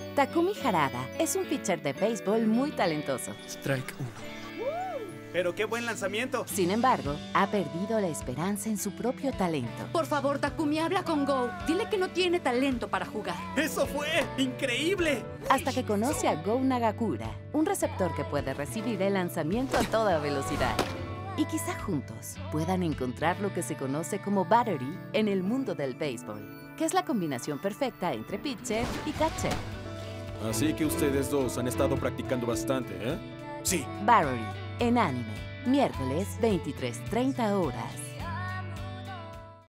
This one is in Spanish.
Takumi Harada es un pitcher de béisbol muy talentoso. Strike 1. ¡Pero qué buen lanzamiento! Sin embargo, ha perdido la esperanza en su propio talento. Por favor, Takumi, habla con Go. Dile que no tiene talento para jugar. ¡Eso fue increíble! Hasta que conoce a Go Nagakura, un receptor que puede recibir el lanzamiento a toda velocidad. Y quizá juntos puedan encontrar lo que se conoce como battery en el mundo del béisbol, que es la combinación perfecta entre pitcher y catcher. Así que ustedes dos han estado practicando bastante, ¿eh? Sí. Battery, en anime, miércoles 23:30 horas.